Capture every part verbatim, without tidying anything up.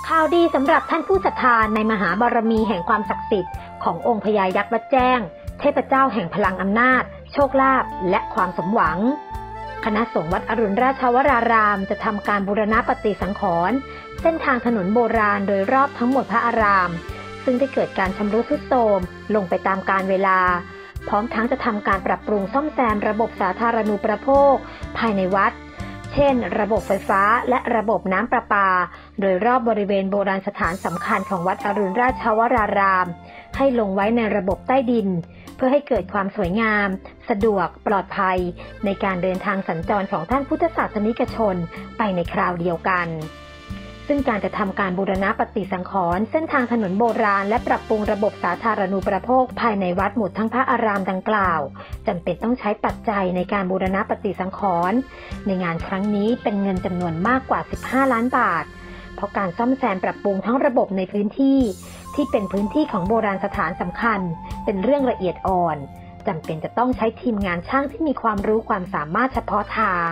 ข่าวดีสำหรับท่านผู้ศรัทธาในมหาบารมีแห่งความศักดิ์สิทธิ์ขององค์พญายักษ์วัดแจ้งเทพเจ้าแห่งพลังอำนาจโชคลาภและความสมหวังคณะสงฆ์วัดอรุณราชวรารามจะทำการบูรณะปฏิสังขรณ์เส้นทางถนนโบราณโดยรอบทั้งหมดพระอารามซึ่งได้เกิดการชำรุดทรุดโทรมลงไปตามกาลเวลาพร้อมทั้งจะทำการปรับปรุงซ่อมแซมระบบสาธารณูปโภคภายในวัดเช่นระบบไฟฟ้าและระบบน้ำประปาโดยรอบบริเวณโบราณสถานสำคัญของวัดอรุณราชวรารามให้ลงไว้ในระบบใต้ดินเพื่อให้เกิดความสวยงามสะดวกปลอดภัยในการเดินทางสัญจรของท่านพุทธศาสนิกชนไปในคราวเดียวกันซึ่งการจะทำการบูรณะปฏิสังขรณ์เส้นทางถนนโบราณและปรับปรุงระบบสาธารณูปโภคภายในวัดหมดทั้งพระอารามดังกล่าวจำเป็นต้องใช้ปัจจัยในการบูรณะปฏิสังขรณ์ในงานครั้งนี้เป็นเงินจำนวนมากกว่าสิบห้าล้านบาทเพราะการซ่อมแซมปรับปรุงทั้งระบบในพื้นที่ที่เป็นพื้นที่ของโบราณสถานสำคัญเป็นเรื่องละเอียดอ่อนจำเป็นจะต้องใช้ทีมงานช่างที่มีความรู้ความสามารถเฉพาะทาง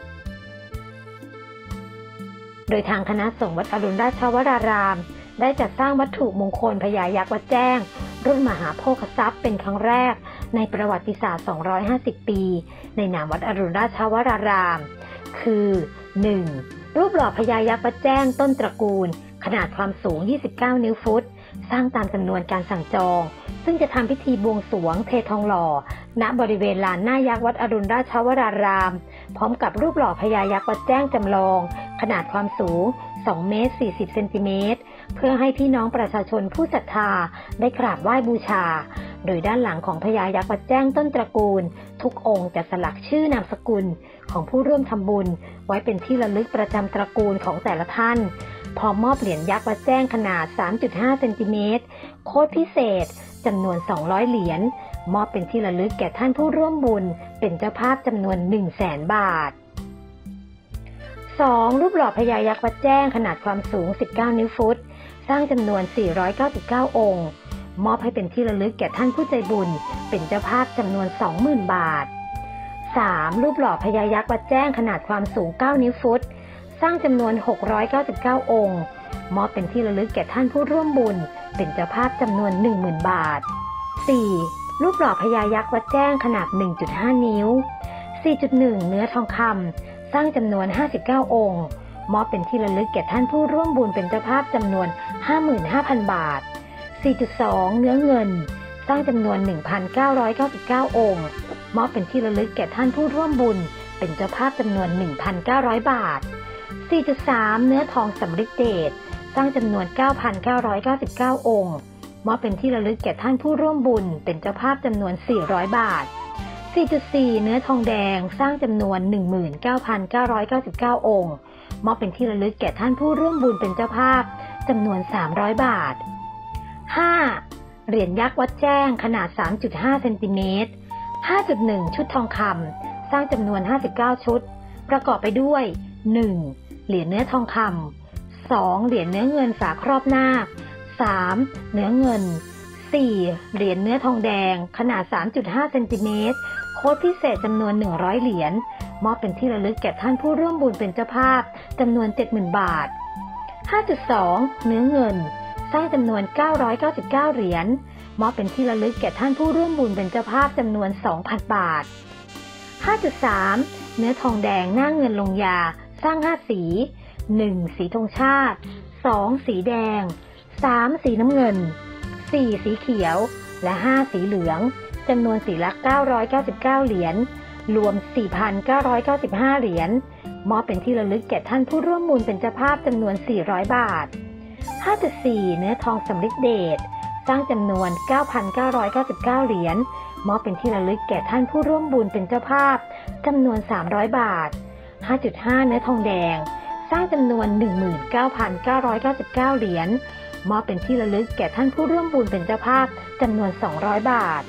โดยทางคณะสงฆ์วัดอรุณราชวรารามได้จัดสร้างวัตถุมงคลพญายักษ์วัดแจ้งรุ่นมหาโภคทรัพย์เป็นครั้งแรกในประวัติศาสตร์สองร้อยห้าสิบปีในนามวัดอรุณราชวรารามคือ หนึ่ง รูปหล่อพญายักษ์วัดแจ้งต้นตระกูลขนาดความสูงยี่สิบเก้านิ้วฟุตสร้างตามจำนวนการสั่งจองซึ่งจะทำพิธีบวงสรวงเททองหล่อณบริเวณลานหน้ายักษ์วัดอรุณราชวรารามพร้อมกับรูปหล่อพญายักษ์วัดแจ้งจำลองขนาดความสูงสองเมตรสี่สิบเซนติเมตรเพื่อให้พี่น้องประชาชนผู้ศรัทธาได้กราบไหว้บูชาโดยด้านหลังของพญายักษ์วัดแจ้งต้นตระกูลทุกองค์จะสลักชื่อนามสกุลของผู้ร่วมทำบุญไว้เป็นที่ระลึกประจำตระกูลของแต่ละท่านพร้อมมอบเหรียญยักษ์วัดแจ้งขนาด สามจุดห้าเซนติเมตรโค้ดพิเศษจำนวนสองร้อยเหรียญมอบเป็นที่ระลึกแก่ท่านผู้ร่วมบุญเป็นเจ้าภาพจำนวน หนึ่งแสน บาท สอง รูปหล่อพญายักษ์วัดแจ้งขนาดความสูงสิบเก้านิ้วฟุตสร้างจำนวนสี่ร้อยเก้าสิบเก้าองค์มอบให้เป็นที่ระลึกแก่ท่านผู้ใจบุญเป็นเจ้าภาพจำนวน สองหมื่น บาท สาม รูปหล่อพญายักษ์วัดแจ้งขนาดความสูงเก้านิ้วฟุตสร้างจำนวนหกร้อยเก้าสิบเก้าองค์มอบเป็นที่ระลึกแก่ท่านผู้ร่วมบุญเป็นเจ้าภาพจำนวน หนึ่งหมื่น บาท สี่ รูปหล่อพญายักษ์วัดแจ้งขนาด หนึ่งจุดห้า นิ้ว สี่จุดหนึ่ง เนื้อทองคำสร้างจำนวนห้าสิบเก้าองค์มอบเป็นที่ระลึกแก่ท่านผู้ร่วมบุญเป็นเจ้าภาพจำนวน ห้าหมื่นห้าพัน บาท สี่จุดสอง เนื้อเงินสร้างจำนวน หนึ่งพันเก้าร้อยเก้าสิบเก้าองค์มอบเป็นที่ระลึกแก่ท่านผู้ร่วมบุญเป็นเจ้าภาพจำนวน หนึ่งพันเก้าร้อย บาท สี่จุดสาม เนื้อทองสำริดเดชสร้างจำนวน เก้าพันเก้าร้อยเก้าสิบเก้าองค์มอบเป็นที่ระลึกแก่ท่านผู้ร่วมบุญเป็นเจ้าภาพจำนวน สี่ร้อย บาท สี่จุดสี่ เนื้อทองแดงสร้างจำนวน หนึ่งหมื่นเก้าพันเก้าร้อยเก้าสิบเก้าองค์มอบเป็นที่ระลึกแก่ท่านผู้ร่วมบุญเป็นเจ้าภาพจำนวน สามร้อย บาท ห้า เหรียญยักษ์วัดแจ้งขนาด สามจุดห้า เซนติเมตร ห้าจุดหนึ่ง ชุดทองคำสร้างจำนวนห้าสิบเก้าชุดประกอบไปด้วย หนึ่ง เหรียญเนื้อทองคำ สอง เหรียญเนื้อเงินฝาครอบนาค สาม เนื้อเงิน สี่ เหรียญเนื้อทองแดงขนาด สามจุดห้า เซนติเมตรโค้ดพิเศษจำนวนหนึ่งร้อยเหรียญมอบเป็นที่ระลึกแก่ท่านผู้ร่วมบุญเป็นเจ้าภาพจำนวน เจ็ดหมื่น บาท ห้าจุดสอง เนื้อเงินสร้างจำนวนเก้าร้อยเก้าสิบเก้าเหรียญมอบเป็นที่ระลึกแก่ท่านผู้ร่วมบุญเป็นเจ้าภาพจำนวน สองพัน บาท ห้าจุดสาม เนื้อทองแดงหน้าเงินลงยาสร้างห้าสี หนึ่ง สีธงชาติ สอง สีแดง สาม สีน้ำเงิน สี่ สีเขียวและ ห้า สีเหลืองจำนวนสีละเก้าร้อยเก้าสิบเก้าเหรียญรวม สี่พันเก้าร้อยเก้าสิบห้า เหรียญมอบเป็นที่ระลึกแก่ท่านผู้ร่วมบุญเป็นเจ้าภาพจำนวนสี่ร้อยบาท ห้าจุดสี่ เนื้อทองสำริดเดชสร้างจำนวน เก้าพันเก้าร้อยเก้าสิบเก้า เหรียญมอบเป็นที่ระลึกแก่ท่านผู้ร่วมบุญเป็นเจ้าภาพจำนวนสามร้อยบาท ห้าจุดห้า เนื้อทองแดงสร้างจำนวน หนึ่งหมื่นเก้าพันเก้าร้อยเก้าสิบเก้า เหรียญมอบเป็นที่ระลึกแก่ท่านผู้ร่วมบุญเป็นเจ้าภาพจำนวนสองร้อยบาท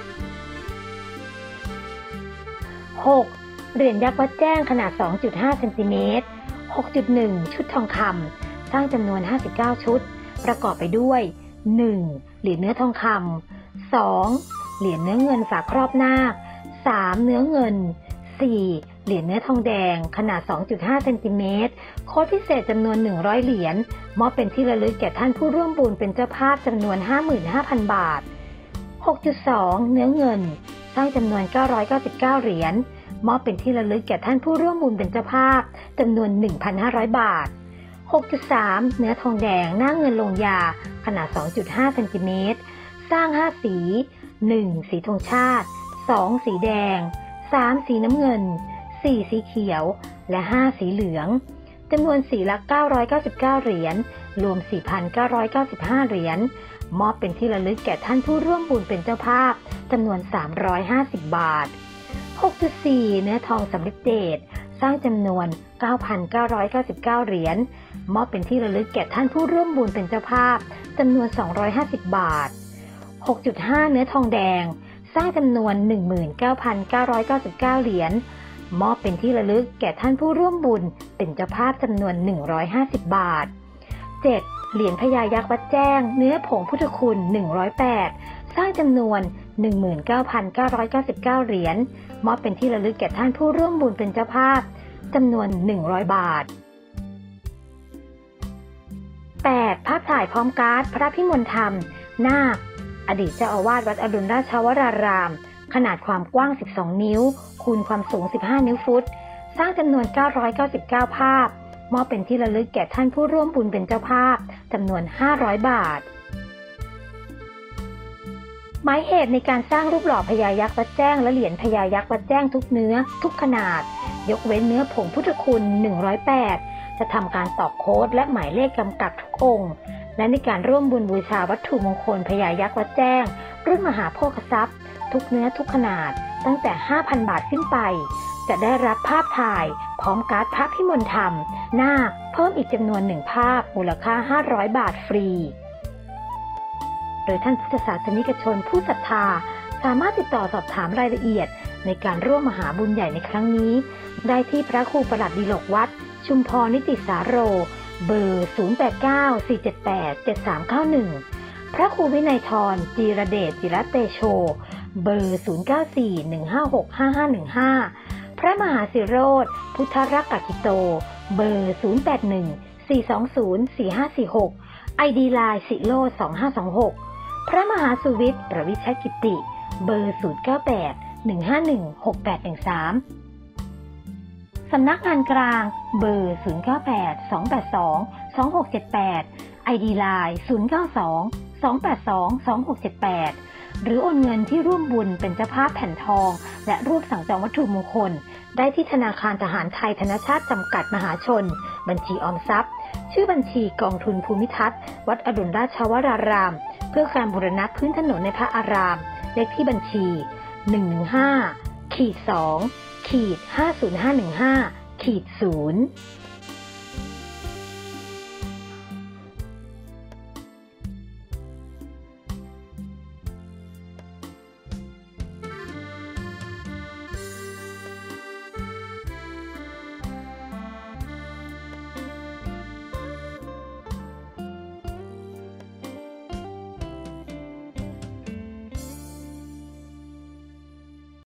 หก เหรียญยักษ์วัดแจ้งขนาด สองจุดห้า เซนติเมตร หกจุดหนึ่ง ชุดทองคำสร้างจำนวนห้าสิบเก้าชุดประกอบไปด้วย หนึ่ง เหรียญเนื้อทองคำ สอง เหรียญเนื้อเงินฝาครอบนาค สาม เนื้อเงิน สี่เหรียญเนื้อทองแดงขนาด สองจุดห้า เซนติเมตรโค้ดพิเศษจำนวนหนึ่งร้อยเหรียญมอบเป็นที่ระลึกแก่ท่านผู้ร่วมบุญเป็นเจ้าภาพจำนวน ห้าหมื่นห้าพัน บาท หกจุดสอง เนื้อเงินสร้างจำนวนเก้าร้อยเก้าสิบเก้าเหรียญมอบเป็นที่ระลึกแก่ท่านผู้ร่วมบุญเป็นเจ้าภาพจำนวน หนึ่งพันห้าร้อย บาท หกจุดสาม เนื้อทองแดงหน้าเงินลงยาขนาด สองจุดห้า เซนติเมตรสร้างห้าสี หนึ่ง สีธงชาติ สอง สีแดง สาม สีน้ำเงิน สี่ สีเขียวและห้า สีเหลืองจำนวนสีละเก้าร้อยเก้าสิบเก้าเหรียญรวม สี่พันเก้าร้อยเก้าสิบห้า เหรียญมอบเป็นที่ระลึกแก่ท่านผู้ร่วมบุญเป็นเจ้าภาพจำนวนสามร้อยห้าสิบบาท หกจุดสี่ เนื้อทองสำริดเดชสร้างจำนวน เก้าพันเก้าร้อยเก้าสิบเก้า เหรียญมอบเป็นที่ระลึกแก่ท่านผู้ร่วมบุญเป็นเจ้าภาพจำนวนสองร้อยห้าสิบบาท หกจุดห้า เนื้อทองแดงสร้างจำนวน หนึ่งหมื่นเก้าพันเก้าร้อยเก้าสิบเก้า เหรียญมอบเป็นที่ระลึกแก่ท่านผู้ร่วมบุญเป็นเจ้าภาพจำนวนหนึ่งร้อยห้าสิบบาท เจ็ด เหรียญพญายักษ์วัดแจ้งเนื้อผงพุทธคุณหนึ่งร้อยแปดสร้างจำนวน หนึ่งหมื่นเก้าพันเก้าร้อยเก้าสิบเก้า เหรียญมอบเป็นที่ระลึกแก่ท่านผู้ร่วมบุญเป็นเจ้าภาพจำนวนหนึ่งร้อยบาท แปด ภาพถ่ายพร้อมการ์ดพระพิมลธรรมนาคอดีตเจ้าอาวาสวัดอรุณราชวรารามขนาดความกว้างสิบสองนิ้วคูณความสูงสิบห้านิ้วฟุตสร้างจำนวนเก้าร้อยเก้าสิบเก้าภาพมอบเป็นที่ระลึกแก่ท่านผู้ร่วมบุญเป็นเจ้าภาพจำนวนห้าร้อยบาทหมายเหตุในการสร้างรูปหล่อพญายักษ์วัดแจ้งและเหรียญพญายักษ์วัดแจ้งทุกเนื้อทุกขนาดยกเว้นเนื้อผงพุทธคุณหนึ่งร้อยแปดจะทำการตอกโค้ดและหมายเลขกำกับทุกองค์และในการร่วมบุญบูชาวัตถุมงคลพญายักษ์วัดแจ้งรุ่นมหาโภคทรัพย์ทุกเนื้อทุกขนาดตั้งแต่ ห้าพัน บาทขึ้นไปจะได้รับภาพถ่ายพร้อมการ์ดพระพิมลธรรมนาคเพิ่มอีกจำนวนหนึ่งภาพมูลค่าห้าร้อยบาทฟรีโดยท่านพุทธศาสนิกชนผู้ศรัทธาสามารถติดต่อสอบถามรายละเอียดในการร่วมมหาบุญใหญ่ในครั้งนี้ได้ที่พระครูปลัดดิลกวัดชุมพรนิติสาโรเบอร์ ศูนย์ แปด เก้า สี่ เจ็ด แปด เจ็ด สาม เก้า หนึ่ง พระครูวินัยธรจีรเดชจิรเตโชเบอร์ ศูนย์ เก้า สี่ หนึ่ง ห้า หก ห้า ห้า หนึ่ง ห้า พระมหาสิโรธพุทธรักกกิโตเบอร์ ศูนย์ แปด หนึ่ง สี่ สอง ศูนย์ สี่ ห้า สี่ หก ไอ ดี ไลน์ สิโรธ สอง ห้า สอง หก พระมหาสุวิทย์ประวิชัยกิติเบอร์ ศูนย์ เก้า แปด หนึ่ง ห้า หนึ่ง หก แปด หนึ่ง สาม สำนักงานกลางเบอร์ ศูนย์ เก้า แปด สอง แปด สอง สอง หก เจ็ด แปด ไอ ดี ไลน์ ศูนย์ เก้า สอง สอง แปด สอง สอง หก เจ็ด แปด หรือโอนเงินที่ร่วมบุญเป็นเจ้าภาพแผ่นทองและร่วมสั่งจองวัตถุมงคลได้ที่ธนาคารทหารไทยธนชาติจำกัดมหาชนบัญชีออมทรัพย์ชื่อบัญชีกองทุนภูมิทัศน์วัดอรุณราชวรารามเพื่อการบูรณะพื้นถนนในพระอารามเลขที่บัญชี หนึ่ง หนึ่ง ห้า สอง ห้า ศูนย์ ห้า หนึ่ง ห้า ศูนย์